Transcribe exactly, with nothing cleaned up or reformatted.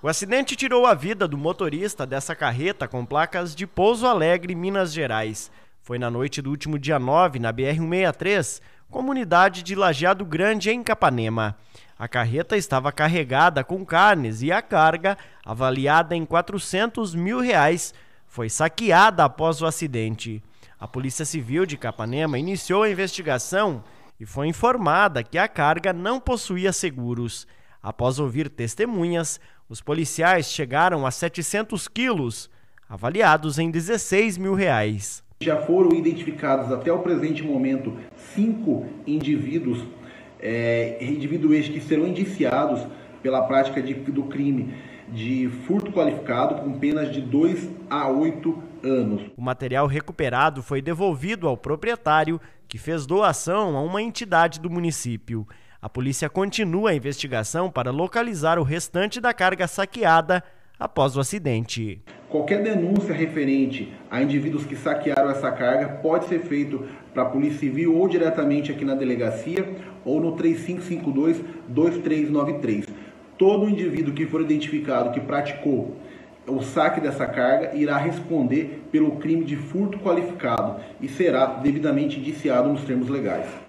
O acidente tirou a vida do motorista dessa carreta com placas de Pouso Alegre, Minas Gerais. Foi na noite do último dia nove, na B R cento e sessenta e três, comunidade de Lajeado Grande, em Capanema. A carreta estava carregada com carnes e a carga, avaliada em quatrocentos mil reais, foi saqueada após o acidente. A Polícia Civil de Capanema iniciou a investigação e foi informada que a carga não possuía seguros. Após ouvir testemunhas, os policiais chegaram a setecentos quilos, avaliados em dezesseis mil reais. Já foram identificados até o presente momento cinco indivíduos, é, indivíduos que serão indiciados pela prática de, do crime de furto qualificado com penas de dois a oito anos. O material recuperado foi devolvido ao proprietário, que fez doação a uma entidade do município. A polícia continua a investigação para localizar o restante da carga saqueada após o acidente. Qualquer denúncia referente a indivíduos que saquearam essa carga pode ser feito para a Polícia Civil ou diretamente aqui na delegacia ou no três cinco cinco dois, dois três nove três. Todo indivíduo que for identificado que praticou o saque dessa carga irá responder pelo crime de furto qualificado e será devidamente indiciado nos termos legais.